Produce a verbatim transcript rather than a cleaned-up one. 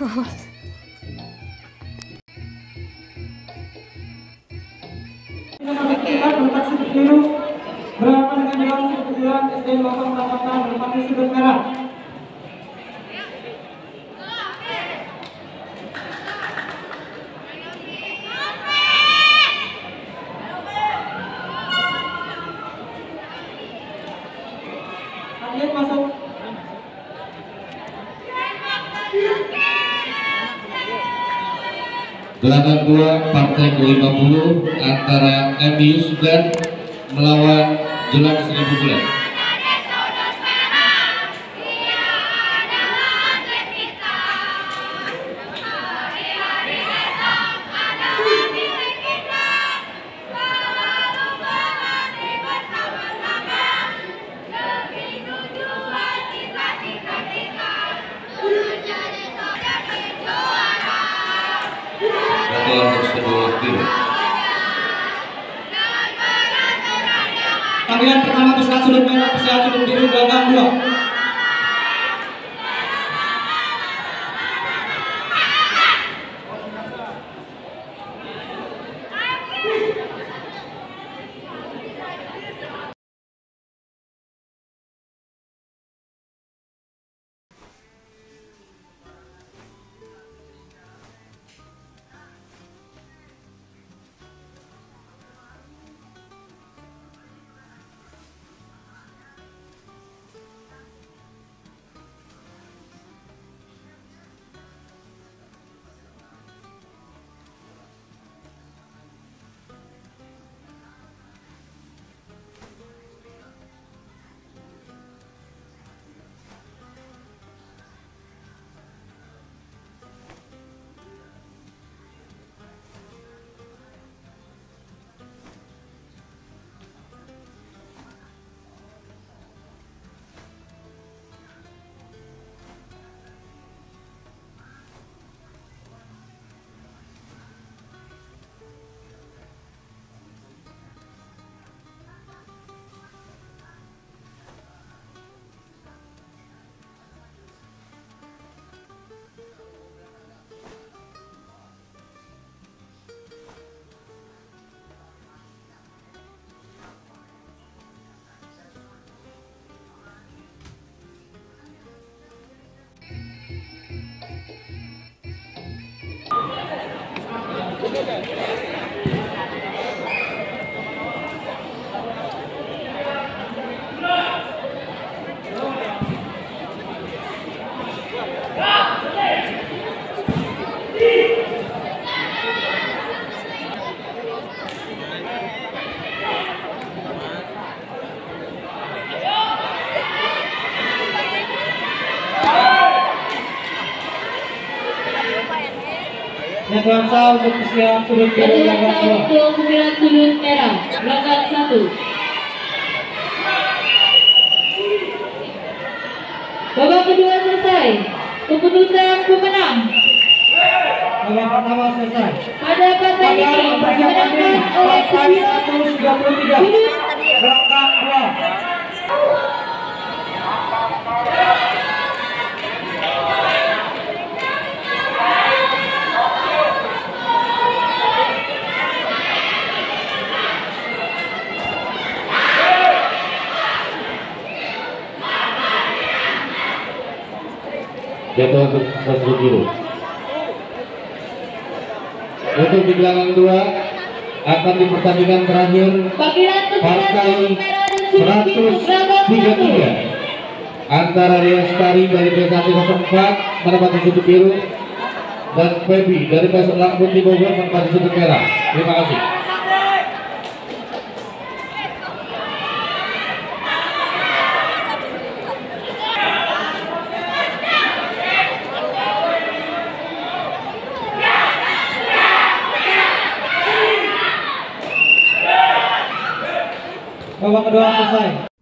Berapa dengan jalan sembilan S D Lotong Perapatan berpati sudut merah. Atlet masuk. Gelaran dua partai ke lima puluh antara M U Sudan melawan Jelang Seribu Bulan. Panggilan pertama Pesilat Sudut Merah, Pesilat Sudut Biru, gagang dua. Jadwal untuk Pesilat Sudut Biru, gagang dua. Untuk Pesilat Sudut Merah, gagang satu. Babak kedua selesai. Keputusan pemenang. Babak pertama selesai. Pada partai ini dimenangkan oleh Pesilat seratus tiga puluh tiga. Gagang dua. Jadwal untuk Pesilat Biru. Untuk di gelaran dua akan di pertandingan terakhir Panggilan partai Pesilat Sudut Merah dan Sudut Biru, seratus gagang tiga satu. tiga antara Ria Stari dari P satu nol empat menempati Sudut Biru dan Febi dari P satu Putih Bogor menempati Sudut Merah. Terima kasih. Babak kedua selesai.